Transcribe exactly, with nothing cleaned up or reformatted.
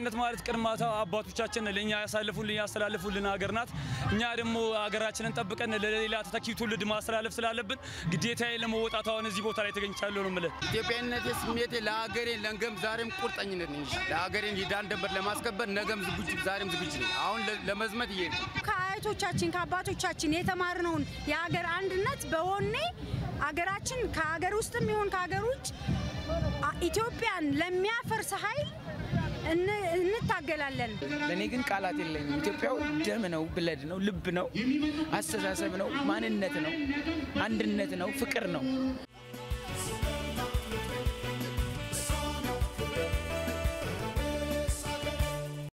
ኢትዮጵያዊነት ማለት ቅድማታ አባቶቻችን ለኛ ያሳልፉልን ያስተላልፉልን ሀገርናት እኛ ደግሞ ሀገራችንን ጠብቀን ለሌላ ተተኪ ትውልድ ማስተላለፍ ስላለብን ግዴታዬ ለመወጣት አሁን እዚህ ቦታ ላይ ተገኝቻለሁ ነው ማለት ኢትዮጵያዊነት ስሜቴ ለሀገሬ ለንገም ዛሬም ቁርጠኝነት ነኝ ለሀገሬን ዳር ድንበር ለማስከበር ነገም ዝግጁ ዛሬም ዝግጁ ነኝ አሁን ለመዝመት ይሄን ከአያቶቻችን ከአባቶቻችን የተማርነውን የሀገር አንድነት በወኔ ሀገራችን ከሀገር ውስጥም ይሁን ከሀገር ውጭ ኢትዮጵያን ለሚያፈርስ ኃይል እንታገላለን ለኔ ግን ቃላት የለኝም ኢትዮጵያው ደም ነው ብለድ ነው ልብ ነው አስተሳሰብ ነው ማንነት ነው አንድነት ነው ፍቅር ነው